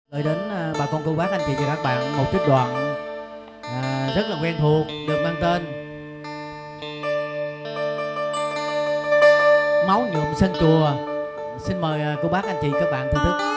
Gửi đến bà con cô bác anh chị và các bạn một trích đoạn rất là quen thuộc được mang tên Máu nhuộm sân chùa. Xin mời cô bác anh chị các bạn thưởng thức.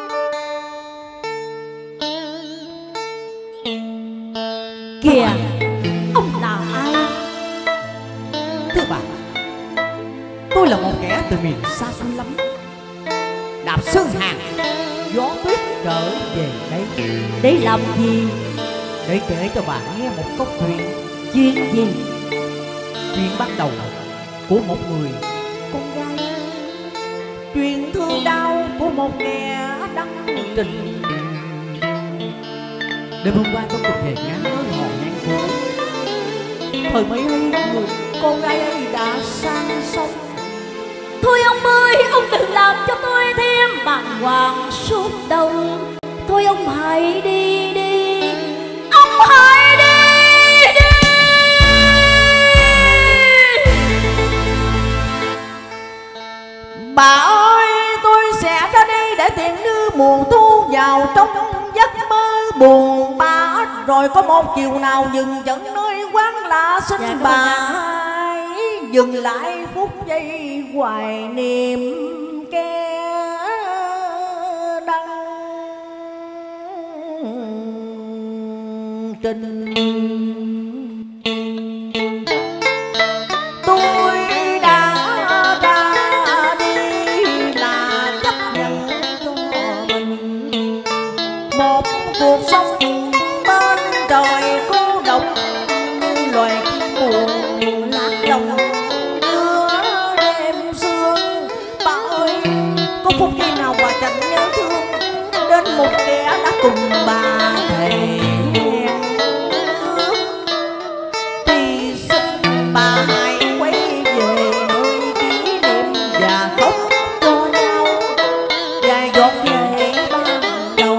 Kìa, ông là ai? Thưa bà, tôi là một kẻ từ miền xa xôi lắm, đạp sơn hàng gió tuyết trở về đây. Để làm gì? Để kể cho bà nghe một câu chuyện. Chuyện gì? Chuyện bắt đầu của một người con gái, chuyện thương đau của một kẻ đăng trình. Đêm hôm qua tôi cùng về ngán hò ngang phố. Thời mấy ấy người con gái ấy đã sang sông. Thôi ông ơi, ông đừng làm cho tôi thêm bàng hoàng suốt đầu. Thôi ông hãy đi đi, ông hãy đi đi. Bà ơi, tôi sẽ ra đi để tiện đưa mùa thu vào trong giấc mơ buồn bã. Rồi có một chiều nào dừng chân nơi quán lạ, xin bà hãy dừng lại phút giây hoài niệm kẻ đăng trình. Tôi đã ra đi là chấp nhận cho mình một cuộc sống bên trời cô độc, như loài buồn lạc lòng giữa đêm sương. Bà ơi, có phút giây nào bà chẳng nhớ thương đến một kẻ đã cùng bà thề hẹn ước? Thì xin bà hãy quay về nơi kỷ niệm và khóc cho nhau vài giọt lệ ban đầu.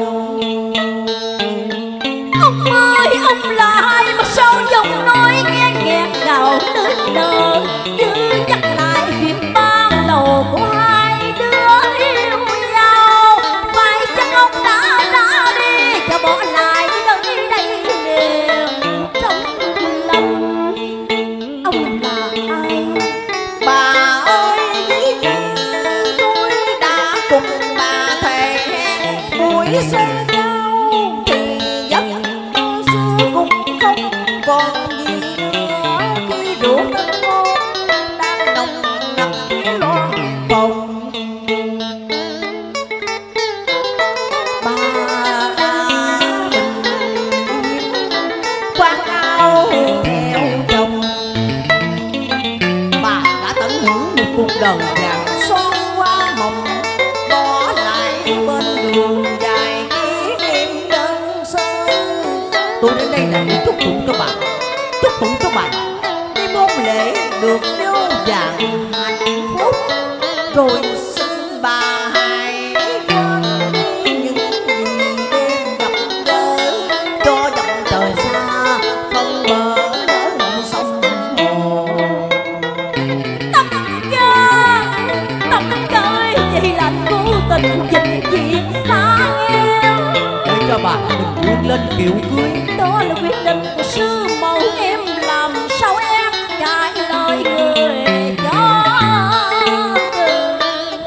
Ông ơi, ông là ai mà sao giọng nói nghe nghẹn ngào nức nở, như nhắc lại chuyện ban đầu của hai đứa yêu nhau. Phải chăng ông đã ra đi cho bỏ lại nơi đây niềm trong lòng? Ông là ai? Bà ơi, tôi đã cùng bà thề hẹn buổi xa nhau, thì giấc mơ xưa cũng không còn gì nữa. Khi rượu tân ngôn đang nồng nặc loan phòng, bà đã bình yên khoác áo theo chồng. Bà đã tận hưởng một cuộc đời vàng son qua mộng, bỏ lại bên đường dài kỷ niệm đơn sơ. Tôi đến đây là để chúc tụng cho bà, chúc tụng cho bà đêm hôn lễ được vô vàng hạnh phúc. Rồi xin bà hãy quên đi những gì đêm gặp gỡ, cho dòng trời xa không bờ lỡ lòng sông hồ. Tâm ơi, vậy là anh cố tình dịch chuyện xa em. Để cho bà mình vươn lên kiệu cưới. Đó là quyết định của sư mẫu, em làm sao em cãi lời người cho từ.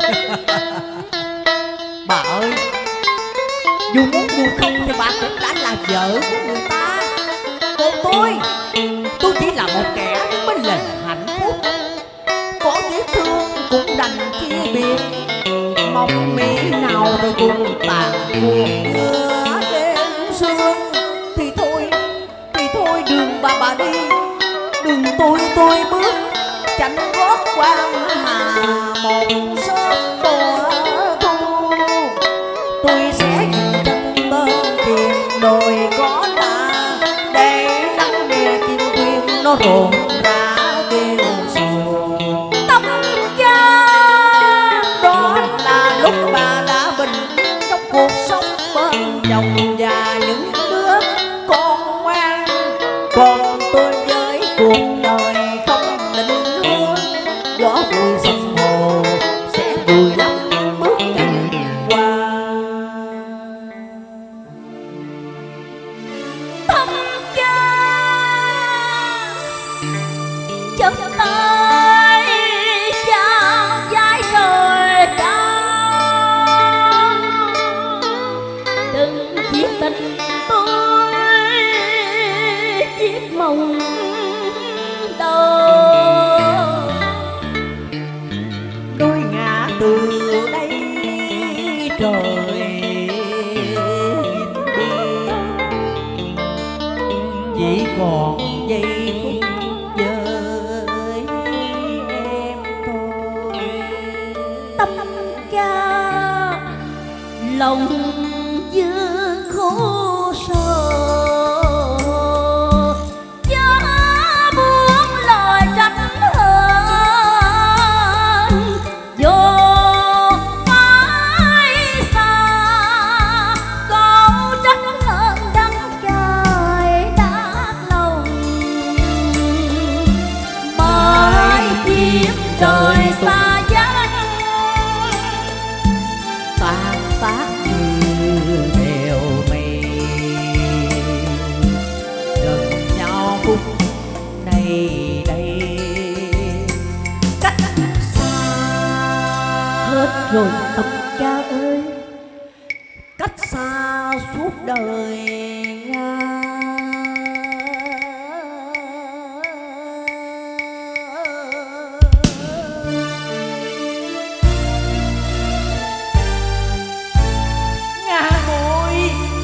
Bà ơi, dù muốn dù không thì bà cũng đã là vợ của người ta. Còn tôi chỉ là một kẻ bên lề hạnh phúc, có tiếc thương cũng đành chia biệt. Mong mỹ nào rồi cùng tàn cuộc giữa đêm sương. Thì thôi đường bà đi, đường tôi bước chạnh gót quan hà một sớm mùa thu. Tôi sẽ dừng chân bên thuyền đồi có ta, để nắng nghe chim thuyền nó rộn rã kêu sầu. Tâm ca, Đó là lúc bà đã bình yên trong cuộc sống bên chồng và những đứa con ngoan. Còn tôi với cuộc đời không định hướng, gió vui sông hồ sẽ vùi lấp bước chân qua. rộng đầu. đôi ngã từ đây trời chỉ còn giây phút với em thôi. Tâm ca lòng dương khổ sở, chớ buông lời trách hờn, dù phải xa câu trách hờn đắng cay đát lòng. Bởi kiếm trời xa vắng tan tác như theo mây, gần nhau phút này đây cách xa. hết rồi Tâm ca ơi. Cách xa suốt đời Nga muội.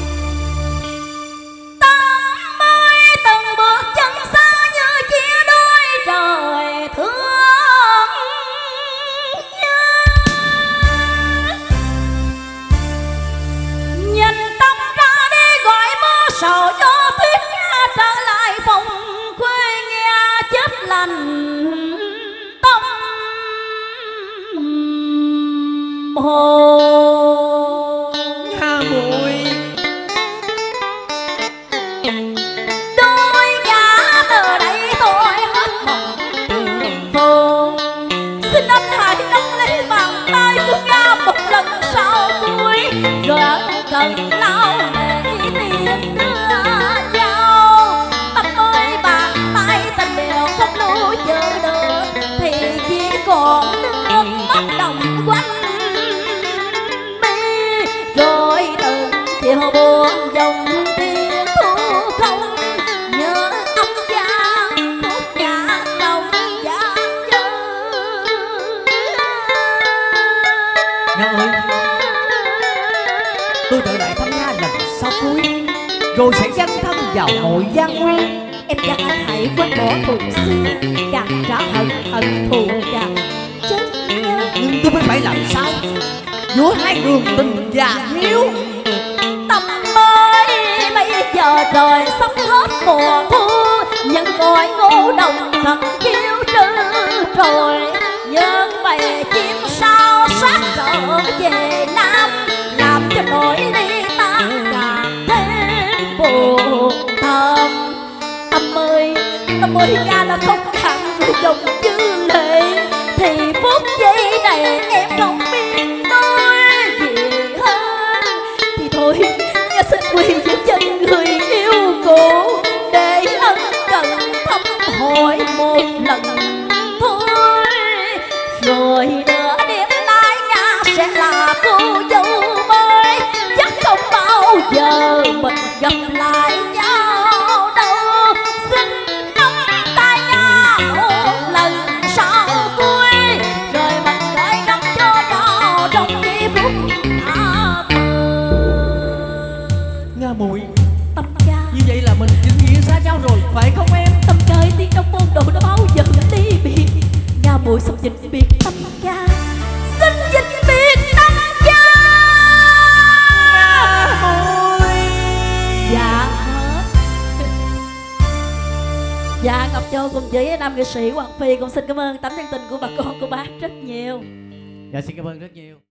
Tâm ơi từng bước chân xa như chia đôi trời thương nhớ. Nhìn Tâm ra đi gọi mưa sầu gió tuyết nga trở lại phòng quê nghe chết lành tâm hồn. Nga muội. Đôi ngã từ đây tôi hết mộng phồn. Xin anh hãy nắm lấy bàn tay của Nga một lần sau cuối, rồi ân cần lau để tìm đưa nhau. Tâm ơi bàn tay tình đều không lưu giữ được, thì chỉ còn nước mắt đồng quanh mi. Rồi từng chiều buồn dòng tiếng thu không, nhớ âm gian khúc nhạc lòng gian dư. Nga ơi, tôi đợi lại thăm Nga lần sau cuối, rồi sẽ dấn thân vào hội gian nguyên. Em dặn anh hãy quên bỏ thù xưa, càng trả hận hận thù càng chết nhớ. Nhưng tôi phải làm sao giữa hai đường tình và hiếu? Tâm ơi bây giờ trời sắp hết mùa thu, những cõi ngô đồng thật kiêu trừ rồi. Nhưng bầy chim sao sát trở về Nam, làm cho nỗi ly tan càng thêm buồn thầm. Tâm ơi Nga đã không cạn người dòng dư lệ, thì phút giây này em không biết nói gì hơn. Thì thôi Nga xin quỳ dưới chân người yêu cũ, để ân cần thăm hỏi một lần thôi. Rồi nửa đêm nay Nga sẽ là cô dâu mới, chắc không bao giờ mình gặp lại nhau đâu. Xin nắm tay Nga một lần sau cuối, rồi mình gửi gắm cho nhau trong giây phút tha từ. Nga muội, Tâm ca, như vậy là mình vĩnh viễn xa nhau rồi, phải không em? Tâm ca ơi, tiếng trong môn đồ đã bao giờ ly biệt. Nga muội xin vĩnh biệt Tâm ca, xin vĩnh biệt Tâm ca. Dạ hết. Dạ Ngọc Châu cùng với nam nghệ sĩ Hoàng Phi cũng xin cảm ơn tấm chân tình của bà con cô bác rất nhiều. Dạ xin cảm ơn rất nhiều.